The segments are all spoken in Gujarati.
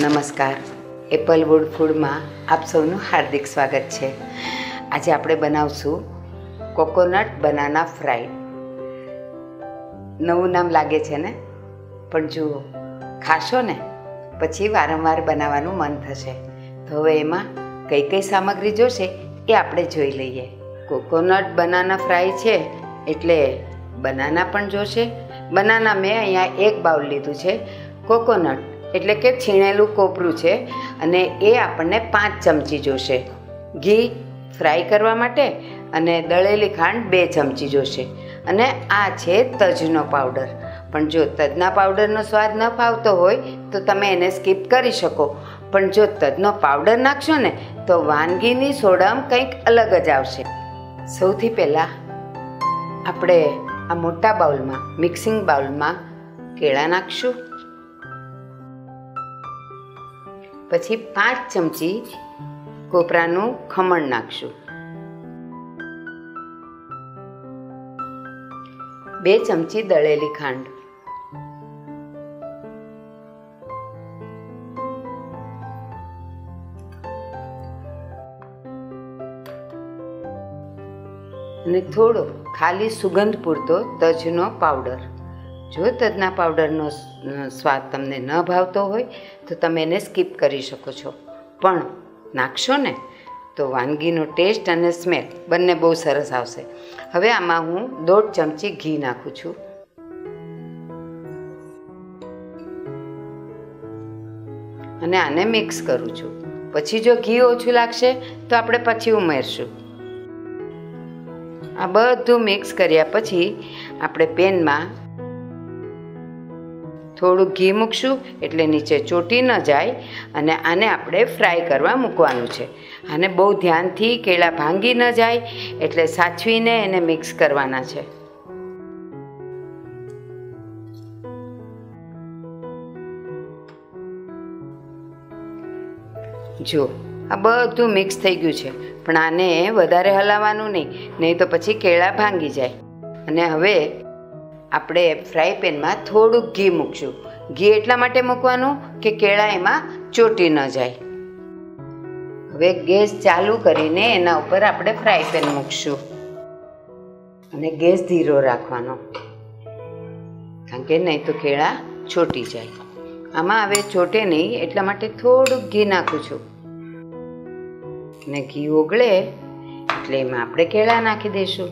નમસ્કાર. એપલવુડ ફૂડમાં આપ સૌનું હાર્દિક સ્વાગત છે. આજે આપણે બનાવશું કોકોનટ બનાના ફ્રાઈડ. નવું નામ લાગે છે ને, પણ જુઓ, ખાશો ને પછી વારંવાર બનાવવાનું મન થશે. તો હવે એમાં કઈ કઈ સામગ્રી જોશે એ આપણે જોઈ લઈએ. કોકોનટ બનાના ફ્રાય છે એટલે બનાના પણ જોશે. બનાના મેં અહીંયા 1 બાઉલ લીધું છે. કોકોનટ એટલે કે છીણેલું કોપરું છે અને એ આપણને 5 ચમચી જોશે. ઘી ફ્રાય કરવા માટે અને દળેલી ખાંડ 2 ચમચી જોશે. અને આ છે તજનો પાવડર. પણ જો તજના પાવડરનો સ્વાદ ન ફાવતો હોય તો તમે એને સ્કીપ કરી શકો. પણ જો તજનો પાવડર નાખશો ને તો વાનગીની સોડમ કંઈક અલગ જ આવશે. સૌથી પહેલાં આપણે આ મોટા બાઉલમાં, મિક્સિંગ બાઉલમાં કેળા નાખશું. પછી 5 ચમચી કોપરાનું ખમણ નાખશું. 2 ચમચી દળેલી ખાંડ, અને થોડો ખાલી સુગંધ પૂરતો તજનો પાવડર. જો તજના પાવડરનો સ્વાદ તમને ન ભાવતો હોય તો તમે એને સ્કીપ કરી શકો છો, પણ નાખશો ને તો વાનગીનો ટેસ્ટ અને સ્મેલ બંને બહુ સરસ આવશે. હવે આમાં હું 1.5 ચમચી ઘી નાખું છું. અને આને મિક્સ કરું છું. પછી જો ઘી ઓછું લાગશે તો આપણે પછી ઉમેરશું. આ બધું મિક્સ કર્યા પછી આપણે પેનમાં થોડું ઘી મૂકશું એટલે નીચે ચોટી ન જાય. અને આને આપણે ફ્રાય કરવા મૂકવાનું છે. આને બહુ ધ્યાનથી કેળા ભાંગી ન જાય એટલે સાચવીને એને મિક્સ કરવાના છે. જો આ બધું મિક્સ થઈ ગયું છે, પણ આને વધારે હલાવવાનું નહીં તો પછી કેળા ભાંગી જાય. અને હવે આપણે ફ્રાય પેનમાં થોડુંક ઘી મૂકશું. ઘી એટલા માટે મૂકવાનું કે કેળા એમાં ચોટી ન જાય. હવે ગેસ ચાલુ કરીને એના ઉપર આપણે ફ્રાય પેન મૂકશું અને ગેસ ધીરો રાખવાનો, કારણ કે નહીં તો કેળા ચોટી જાય. આમાં હવે ચોટે નહીં એટલા માટે થોડુંક ઘી નાખું છું. અને ઘી ઓગળે એટલે એમાં આપણે કેળા નાખી દઈશું.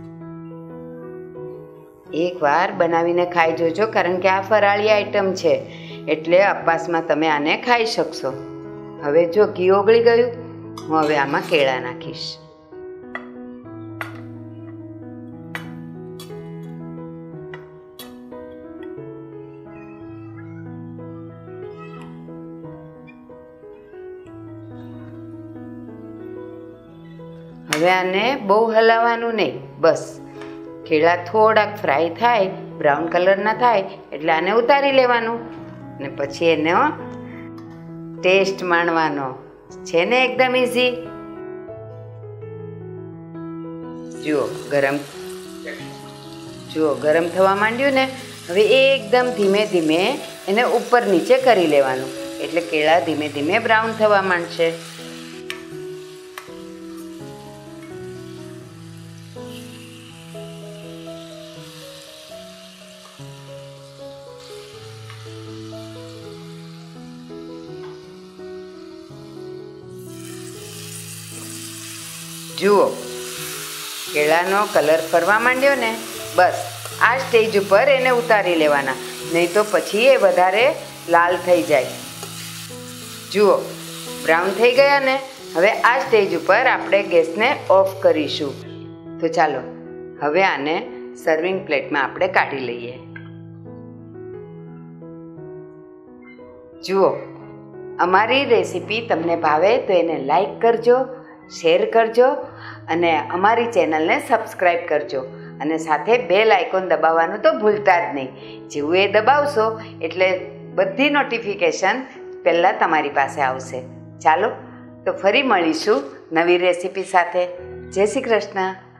એકવાર બનાવીને ખાઈ જોજો, કારણ કે આ ફરાળી આઈટમ છે એટલે ઉપવાસમાં તમે આને ખાઈ શકશો. હવે જો ઘી ઓગળી ગયું, હું હવે આમાં કેળા નાખીશ. હવે આને બહુ હલાવવાનું નહીં, બસ કેળા થોડાક ફ્રાય થાય, બ્રાઉન કલરના થાય એટલે આને ઉતારી લેવાનું અને પછી એનો ટેસ્ટ માણવાનો છે ને. એકદમ ઇઝી. જુઓ ગરમ થવા માંડ્યું ને, હવે એકદમ ધીમે ધીમે એને ઉપર નીચે કરી લેવાનું એટલે કેળા ધીમે ધીમે બ્રાઉન થવા માંડશે. જુઓ કેળાનો કલર ફરવા માંડ્યો ને, બસ આ સ્ટેજ ઉપર એને ઉતારી લેવાના, નહીં તો પછી એ વધારે લાલ થઈ જાય. જુઓ બ્રાઉન થઈ ગયા ને. હવે આ સ્ટેજ ઉપર આપણે ગેસને ઓફ કરીશું. તો ચાલો હવે આને સર્વિંગ પ્લેટમાં આપણે કાઢી લઈએ. જુઓ, અમારી રેસીપી તમને ભાવે તો એને લાઈક કરજો, શેર કરજો અને અમારી ચેનલને સબસ્ક્રાઈબ કરજો. અને સાથે બેલ આઇકોન દબાવવાનું તો ભૂલતા જ નહીં. જેવું એ દબાવશો એટલે બધી નોટિફિકેશન પહેલાં તમારી પાસે આવશે. ચાલો તો ફરી મળીશું નવી રેસીપી સાથે. જય શ્રી કૃષ્ણ.